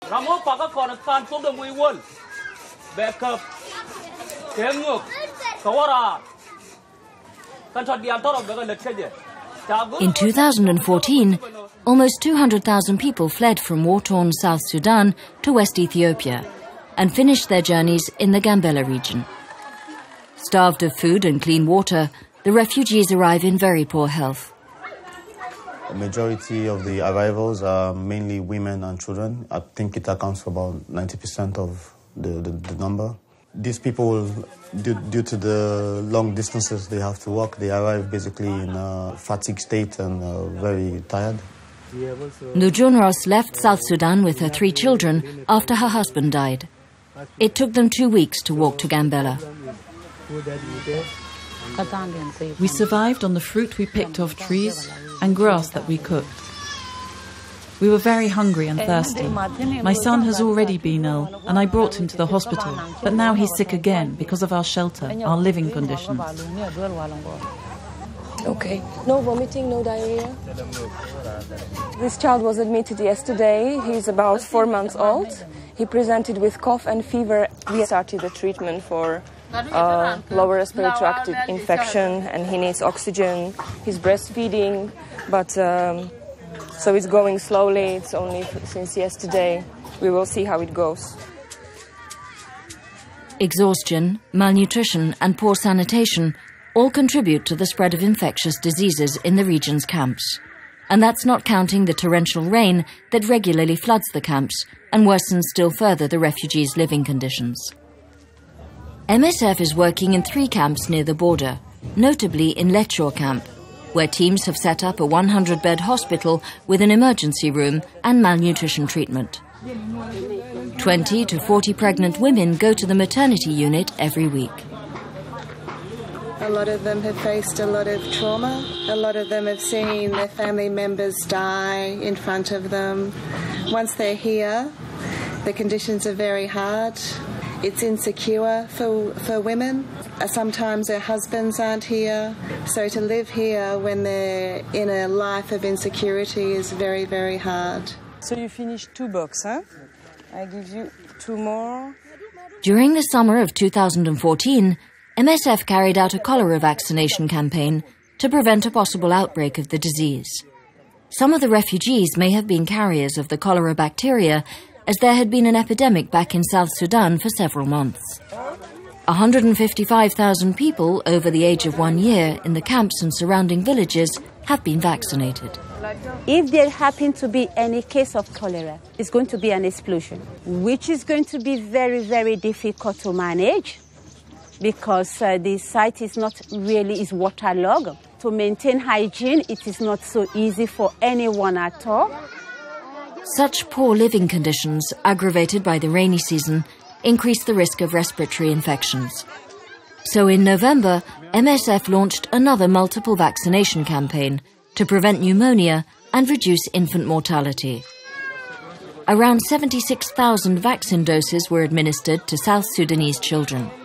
In 2014, almost 200,000 people fled from war-torn South Sudan to West Ethiopia and finished their journeys in the Gambella region. Starved of food and clean water, the refugees arrive in very poor health. The majority of the arrivals are mainly women and children. I think it accounts for about 90% of the number. These people, due to the long distances they have to walk, they arrive basically in a fatigue state and very tired. Nujunros left South Sudan with her 3 children after her husband died. It took them 2 weeks to walk to Gambella. We survived on the fruit we picked off trees and grass that we cooked. We were very hungry and thirsty. My son has already been ill, and I brought him to the hospital, but now he's sick again because of our shelter, our living conditions. Okay. No vomiting, no diarrhea? This child was admitted yesterday. He's about 4 months old. He presented with cough and fever. We started the treatment for lower respiratory tract infection, and he needs oxygen. He's breastfeeding, but so it's going slowly. It's only since yesterday. We will see how it goes. Exhaustion, malnutrition and poor sanitation all contribute to the spread of infectious diseases in the region's camps. And that's not counting the torrential rain that regularly floods the camps and worsens still further the refugees' living conditions. MSF is working in 3 camps near the border, notably in Lechor camp, where teams have set up a 100-bed hospital with an emergency room and malnutrition treatment. 20 to 40 pregnant women go to the maternity unit every week. A lot of them have faced a lot of trauma. A lot of them have seen their family members die in front of them. Once they're here, the conditions are very hard. It's insecure for women. Sometimes their husbands aren't here. So to live here when they're in a life of insecurity is very, very hard. So you finished 2 books, huh? I give you 2 more. During the summer of 2014, MSF carried out a cholera vaccination campaign to prevent a possible outbreak of the disease. Some of the refugees may have been carriers of the cholera bacteria, as there had been an epidemic back in South Sudan for several months. 155,000 people over the age of 1 year in the camps and surrounding villages have been vaccinated. If there happen to be any case of cholera, it's going to be an explosion, which is going to be very, very difficult to manage because the site is not really waterlogged. To maintain hygiene, it is not so easy for anyone at all. Such poor living conditions, aggravated by the rainy season, increase the risk of respiratory infections. So in November, MSF launched another multiple vaccination campaign to prevent pneumonia and reduce infant mortality. Around 76,000 vaccine doses were administered to South Sudanese children.